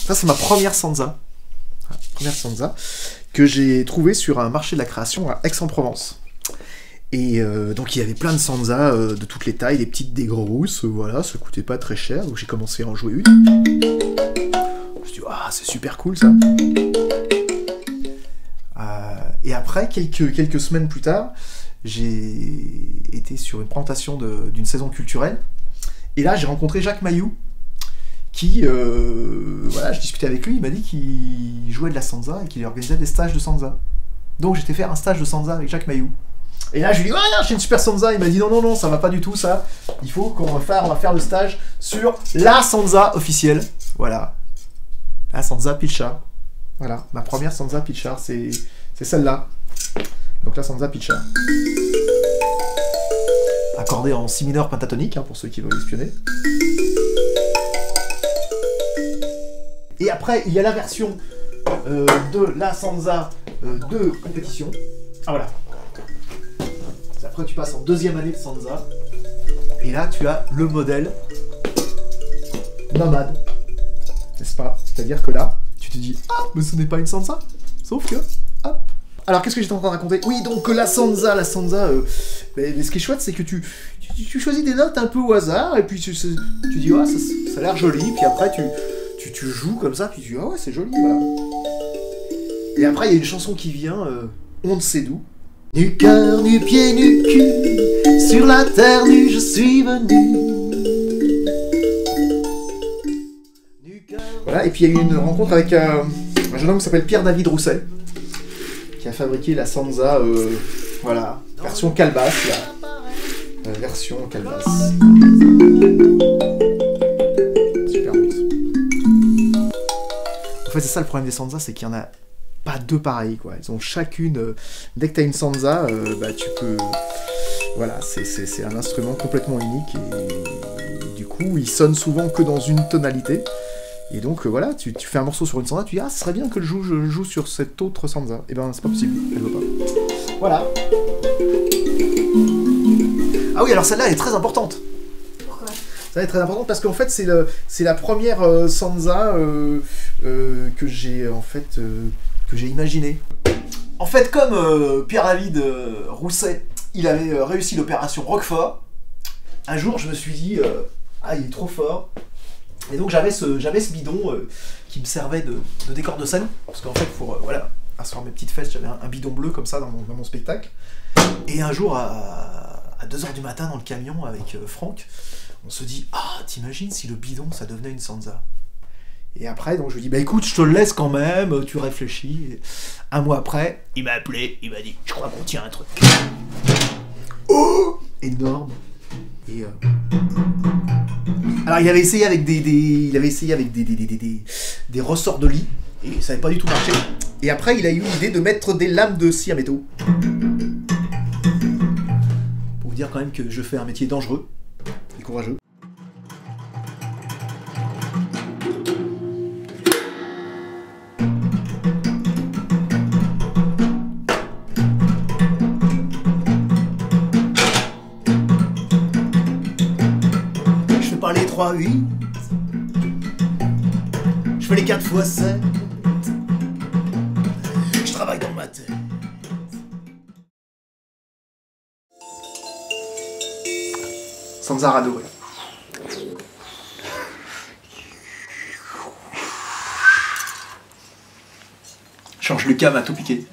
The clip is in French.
Ça, c'est ma première Sansa. Première Sansa que j'ai trouvée sur un marché de la création à Aix-en-Provence. Et donc il y avait plein de Sansa de toutes les tailles, des petites, des grosses, voilà, ça coûtait pas très cher, donc j'ai commencé à en jouer une. Je me suis dit, ah, c'est super cool ça. Et après, quelques semaines plus tard, j'ai été sur une présentation d'une saison culturelle, et là j'ai rencontré Jacques Mailloux, qui, voilà, je discutais avec lui, il m'a dit qu'il jouait de la Sansa et qu'il organisait des stages de Sansa. Donc j'étais faire un stage de Sansa avec Jacques Mailloux. Et là je lui ai dit, ouais, j'ai une super Sansa, il m'a dit, non, ça va pas du tout ça, il faut qu'on va faire le stage sur la Sansa officielle, voilà, la Sansa Pilchard, voilà, ma première Sansa Pilchard, c'est celle-là, donc la Sansa Pilchard. Accordée en si mineur pentatonique, hein, pour ceux qui veulent espionner. Et après, il y a la version de la Sansa de compétition. Ah voilà. Après, tu passes en deuxième année de Sansa. Et là, tu as le modèle nomade. N'est-ce pas? C'est-à-dire que là, tu te dis, ah, mais ce n'est pas une Sansa. Sauf que, hop. Alors, qu'est-ce que j'étais en train de raconter? Oui, donc la Sansa, mais ce qui est chouette, c'est que tu choisis des notes un peu au hasard, et puis tu dis, ah, ça a l'air joli, puis après, tu joues comme ça, puis tu dis, ah ouais, c'est joli, voilà. Et après, il y a une chanson qui vient, on ne sait d'où. Nu cœur, nu pied, nu cul, sur la terre nue, je suis venu. Voilà, et puis il y a eu une rencontre avec un jeune homme qui s'appelle Pierre-David Rousset, qui a fabriqué la Sansa, voilà, version calebasse, la version calebasse. Super honte. En fait, c'est ça le problème des Sansa, c'est qu'il y en a pas deux pareils, quoi. Ils ont chacune... dès que tu as une Sansa, bah, tu peux... Voilà, c'est un instrument complètement unique, et du coup, il sonne souvent que dans une tonalité. Et donc, voilà, tu fais un morceau sur une Sansa, tu dis, ah, ce serait bien que je joue sur cette autre Sansa. Et ben, c'est pas possible, elle veut pas. Voilà. Ah oui, alors celle-là, elle est très importante. Pourquoi? Ça est très important parce qu'en fait c'est la première Sansa que j'ai en fait que j'ai imaginée. En fait, comme Pierre-David Rousset, il avait réussi l'opération Roquefort, un jour je me suis dit ah, il est trop fort. Et donc j'avais ce bidon qui me servait de décor de scène, parce qu'en fait pour voilà, asseoir mes petites fesses, j'avais un bidon bleu comme ça dans mon spectacle. Et un jour à 2 h du matin dans le camion avec Franck, on se dit, ah, t'imagines si le bidon ça devenait une Sansa. Et après, donc je lui dis, bah écoute, je te le laisse quand même, tu réfléchis. Et un mois après, il m'a appelé, il m'a dit, je crois qu'on tient un truc. Oh, énorme. Et alors il avait essayé avec des ressorts de lit, et ça n'avait pas du tout marché. Et après, il a eu l'idée de mettre des lames de scie à métaux. Pour vous dire quand même que je fais un métier dangereux et courageux. Je fais pas les 3-8. Je fais les 4x7. Je travaille dans ma tête. Sansa Rado, voilà. Change le cam à tout piquer.